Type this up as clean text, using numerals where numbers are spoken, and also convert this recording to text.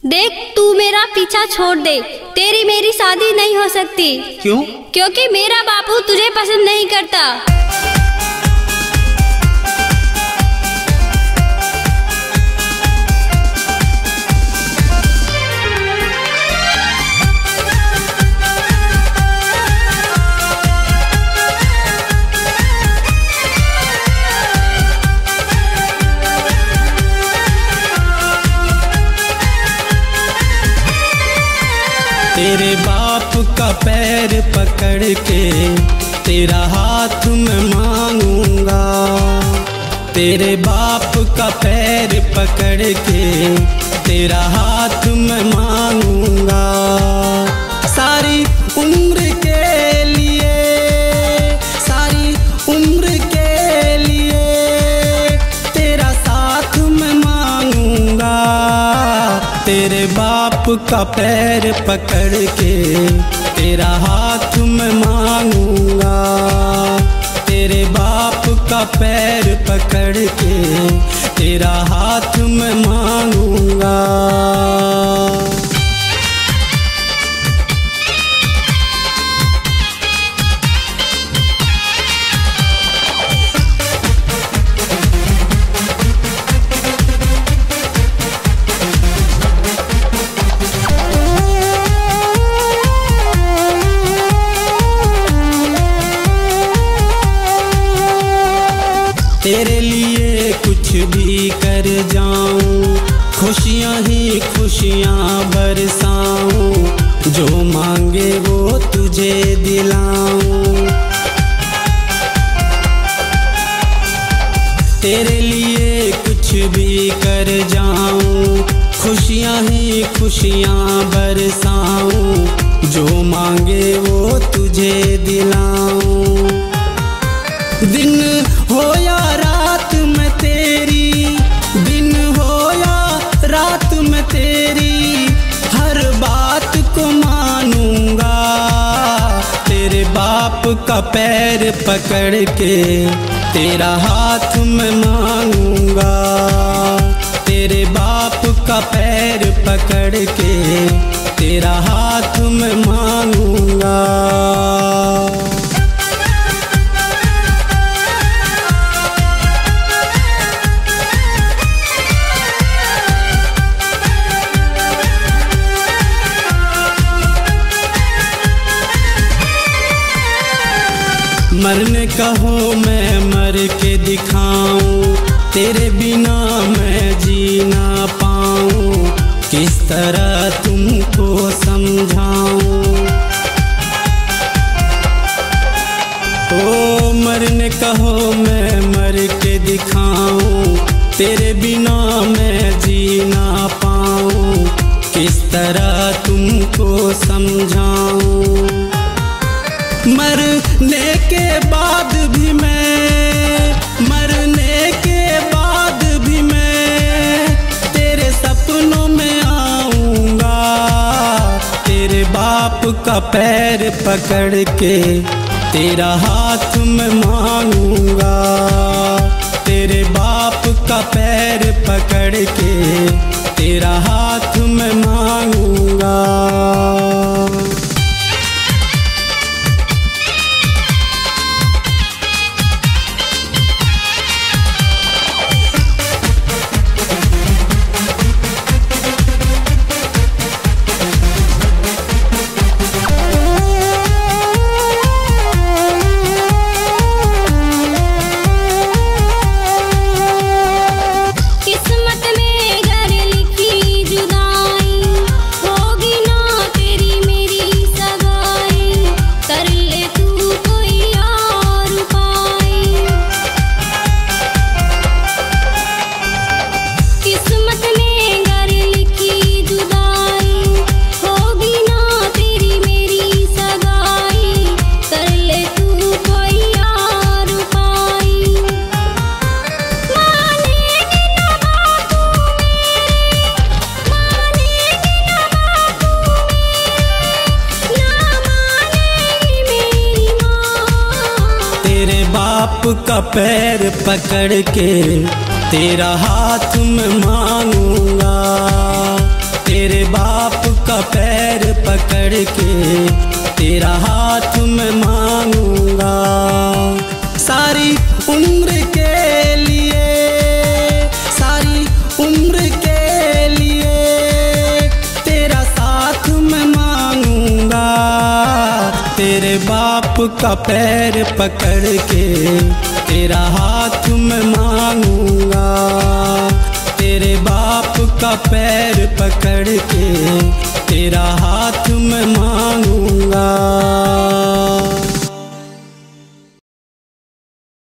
देख, तू मेरा पीछा छोड़ दे, तेरी मेरी शादी नहीं हो सकती। क्यों? क्योंकि मेरा बापू तुझे पसंद नहीं करता। तेरे बाप का पैर पकड़ के तेरा हाथ मैं मांगूंगा। तेरे बाप का पैर पकड़ के तेरा हाथ मैं मांगूंगा। सारी उम्र के लिए, सारी उम्र के लिए तेरा साथ मैं मांगूंगा। तेरे बाप का पैर पकड़ के तेरा हाथ मैं मांगूंगा। तेरे बाप का पैर पकड़ के तेरा हाथ मैं मांगूंगा। तेरे लिए कुछ भी कर जाऊं, खुशियां ही खुशियां बरसाऊं, जो मांगे वो तुझे दिलाऊं। तेरे लिए कुछ भी कर जाऊं, खुशियां ही खुशियां बरसाऊं, जो मांगे वो तुझे दिलाऊं। दिन हो या रात में तेरी, दिन हो या रात में तेरी, हर बात को मानूंगा। तेरे बाप का पैर पकड़ के तेरा हाथ मैं मांगूंगा। तेरे बाप का पैर पकड़ के तेरा हाथ मैं मांगूंगा। मरने कहो मैं मर के दिखाऊं, तेरे बिना मैं जी ना पाऊं, किस तरह तुमको समझाऊं। ओ मरने कहो मैं मर के दिखाऊं, तेरे बिना मैं जी ना पाऊं, किस तरह तुमको समझाऊं। मरने के बाद भी मैं, मरने के बाद भी मैं तेरे सपनों में आऊंगा। तेरे बाप का पैर पकड़ के तेरा हाथ मैं मांगूंगा। तेरे बाप का पैर पकड़ के तेरा हाथ मैं मांगूंगा। बाप का पैर पकड़ के तेरा हाथ मैं मांगूंगा। तेरे का पैर पकड़ के तेरा हाथ में मांगूंगा। सारी उम्र के लिए, सारी उम्र के लिए तेरा साथ में मांगूंगा। तेरे बाप का पैर पकड़ के तेरा हाथ में मांगूंगा। तेरे बाप का पैर पकड़ के तेरा हाथ में मांगूंगा।